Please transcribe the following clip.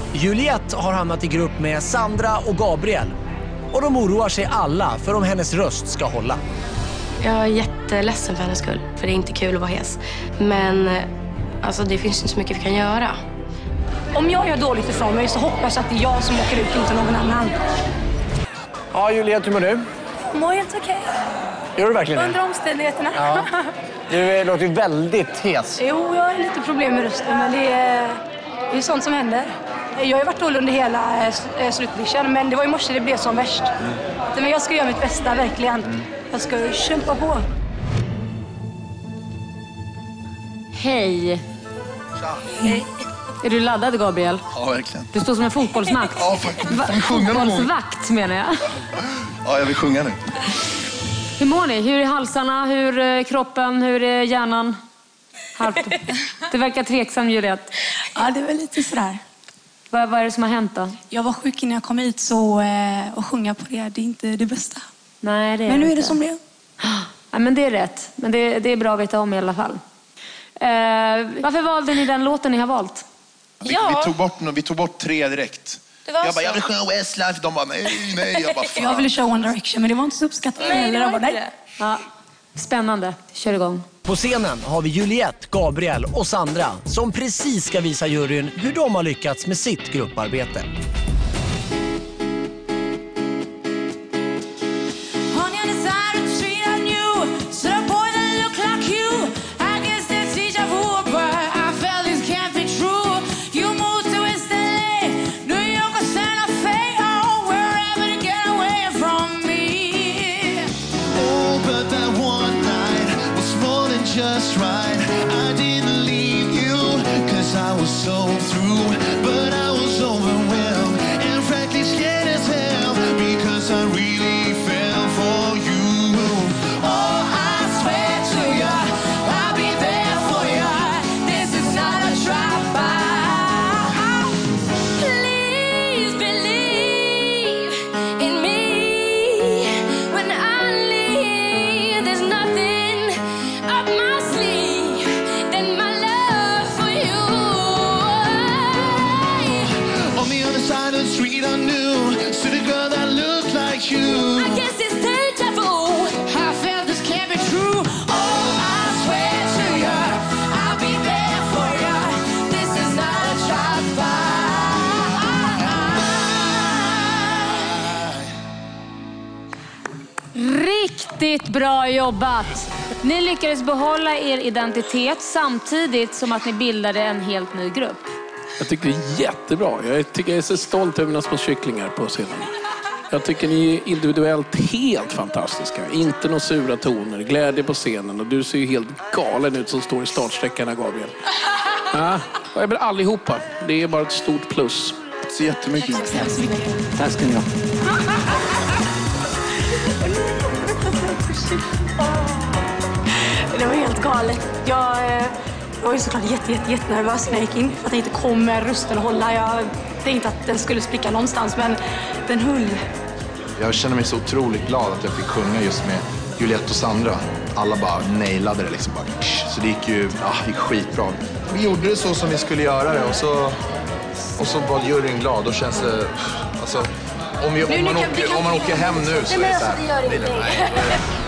Juliette har hamnat i grupp med Sandra och Gabriel. Och de oroar sig alla för om hennes röst ska hålla. Jag är jätteledsen för hennes skull, för det är inte kul att vara hes. Men alltså, det finns inte så mycket vi kan göra. Om jag gör dåligt ifrån mig så hoppas jag att det är jag som åker ut, inte någon annan. Ja, Juliette, hur mår du? Mår helt okej. Gör du verkligen det? Under omständigheterna. Ja. Du låter ju väldigt hes. Jo, jag har lite problem med rösten, men det är sånt som händer. Jag har varit dålig under hela slutvision, men det var i morse det blev som värst. Men jag ska göra mitt bästa, verkligen. Jag ska kämpa på. Hej. Hej. Är du laddad, Gabriel? Ja, verkligen. Du står som en fotbollsmakt. Ja, faktiskt. Fotbollsvakt, menar jag. Ja, jag vill sjunga nu. Hur mår ni? Hur är halsarna? Hur är kroppen? Hur är hjärnan? Det verkar tveksam, Juliette. Ja, det är väl lite sådär. Vad är det som har hänt då? Jag var sjuk innan jag kom hit, så att sjunga på det är inte det bästa. Nej, det är men nu inte. är det som det är. Ja, men det är rätt. Men det är bra att veta om i alla fall. Varför valde ni den låten ni har valt? Vi tog bort 3 direkt. Jag bara, jag vill sjunga Westlife. De bara, nej. Jag bara, fan. Jag ville köra One Direction, men det var inte så uppskattat. Nej, det var inte det. Ja, spännande. Kör igång. På scenen har vi Juliette, Gabriel och Sandra som precis ska visa juryn hur de har lyckats med sitt grupparbete. Just right, I didn't leave you, cause I was so through, but I was overwhelmed, and frankly scared as hell, because I really fell for you. Oh, I swear to you, I'll be there for you, this is not a drive-by. Please believe in me, when I leave, there's nothing up my sleeve than my love for you. On the other side of the street I knew stood a girl that looked like you. I guess it's deja vu, I felt this can't be true. Oh, I swear to you, I'll be there for you, this is not a drive-by. Riktigt bra jobbat! Ni lyckades behålla er identitet samtidigt som att ni bildade en helt ny grupp. Jag tycker det är jättebra. Jag är så stolt över mina små kycklingar på scenen. Jag tycker ni är individuellt helt fantastiska. Inte några sura toner, glädje på scenen. Och du ser ju helt galen ut som står i startsträckarna, Gabriel. Ja, och jag vill allihopa. Det är bara ett stort plus. Så jättemycket. Tack ska ni ha. Det var helt galet. Jag var ju såklart jättenervös när jag gick in. Att jag inte kommer rösten att hålla. Jag tänkte att den skulle spricka någonstans, men den höll. Jag känner mig så otroligt glad att jag fick sjunga just med Juliette och Sandra. Alla bara nailade det liksom. Så det gick ju gick skitbra. Vi gjorde det så som vi skulle göra det och så var juryn glad. Då känns det... Alltså, om man åker hem nu så är det så här...